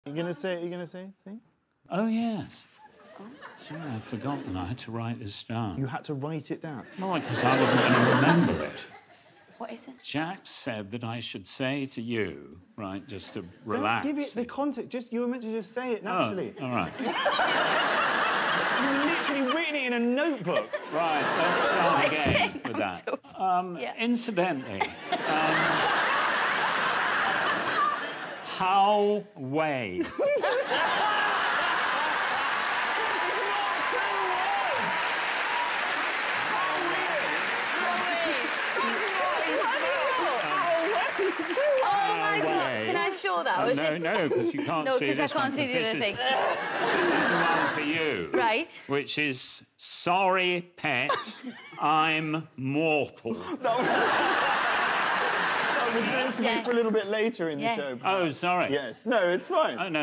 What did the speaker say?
You gonna say anything? Oh, yes. Sorry, I'd forgotten. I had to write this down. You had to write it down? No, because I wasn't going to remember it. What is it? Jack said that I should say to you, right, just to relax. Don't give it the context. You were meant to just say it naturally. Oh, all right. You've literally written it in a notebook. Right, let's start again with that. Yeah. Incidentally, how way? Oh my God! Can I show that? Or is this... No, because you can't see this one. No, because I can't see the other thing. This is the one for you. Right. Which is, sorry, pet, I'm mortal. That was meant to be for a little bit later in the show. Oh, sorry. Yes. No, it's fine. Oh, no.